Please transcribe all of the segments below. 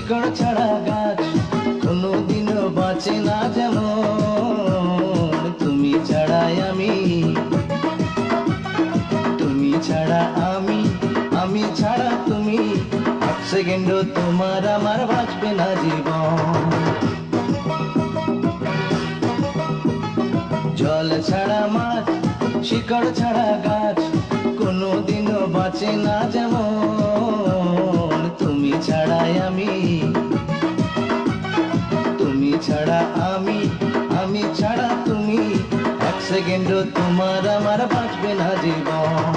শিকড় ছাড়া গাছ কোনোদিনও বাঁচে না, যেমন তুমি ছাড়াই আমি, তুমি ছাড়া আমি, আমি ছাড়া তুমি, এক সেকেন্ডও তোমার আমার বাঁচবে না জীবন। জল ছাড়া মাছ, শিকড় ছাড়া গাছ কোনোদিনও বাঁচে না, যেমন তুমি ছাড়াই আমি, তুমি ছাড়া আমি, আমি ছাড়া তুমি, এক সেকেন্ডও তোমার আমার বাঁচবে না জীবন।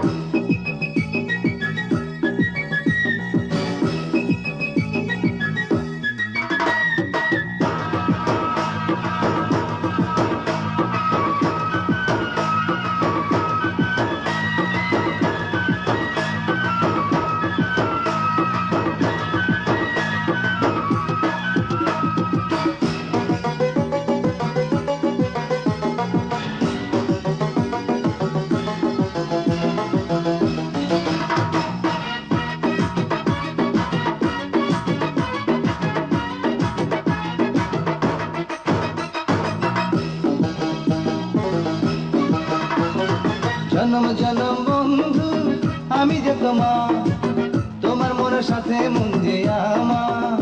জনম জনম বন্ধু আমি যে তোমার, তোমার মনের সাথে মন যে আমার।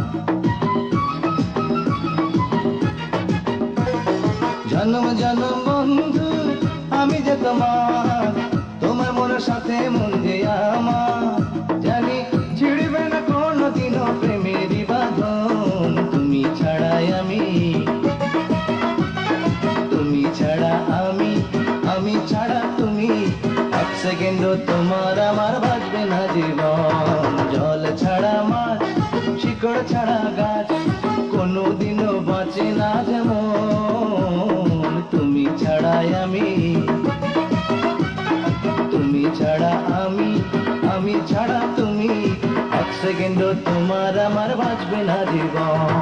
জনম জনম বন্ধু আমি যে তোমার, তোমার মনের সাথে মন যে আমার। জানি ছিড়বে না কোনোদিনও প্রেমেরই বাঁধন, তুমি ছাড়াই আমি, তুমি ছাড়া আমি, আমি ছাড়া তুমি, এক সেকেন্ডও তোমার আমার বাঁচবে না জীবন। জল ছাড়া মাছ, শিকড় ছাড়া গাছ কোনোদিনও বাঁচে না, যেমন তুমি ছাড়াই আমি, তুমি ছাড়া আমি, আমি ছাড়া তুমি, এক সেকেন্ডও তোমার আমার বাঁচবে না জীবন।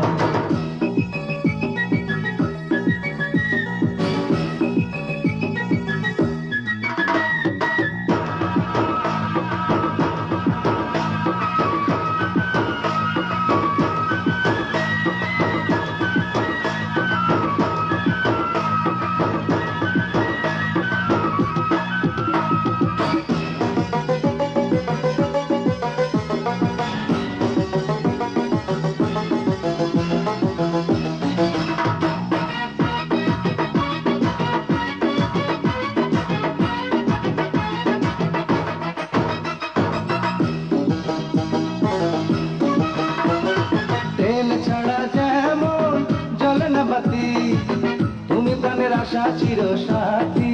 তুমি প্রাণের আশা চির সাথী,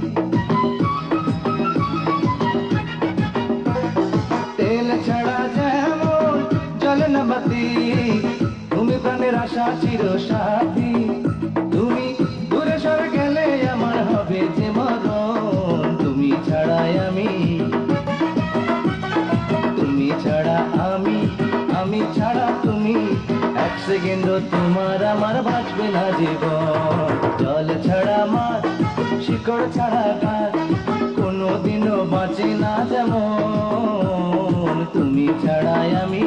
তেল ছাড়া যেমন জলে না বাতি, তুমি প্রাণের আশা চির সাথী। তুমি দূরে সরে গেলে আমার হবে যে মরণ, তুমি ছাড়াই আমি, তুমি ছাড়া আমি, আমি ছাড়া তুমি, এক সেকেন্ডও তোমার আমার বাঁচবে না জীবন। জল ছাড়া মাছ, শিকড় ছাড়া গাছ কোনোদিনও বাঁচে না, যেমন তুমি ছাড়াই আমি,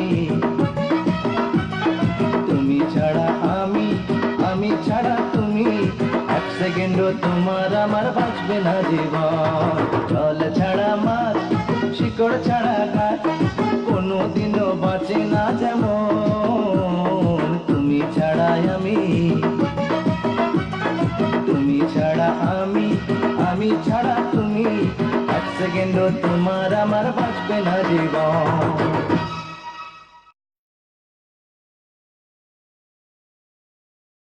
তুমি ছাড়া আমি, আমি ছাড়া তুমি, এক সেকেন্ডও তোমার আমার বাঁচবে না জীবন। জল ছাড়া মাছ, শিকড় ছাড়া গাছ কোনোদিনও বাঁচে না, যেমন তুমি ছাড়াই আমি, তুমি ছাড়া আমি, আমি ছাড়া তুমি, এক সেকেন্ডও তোমার আমার বাঁচবে না জীবন।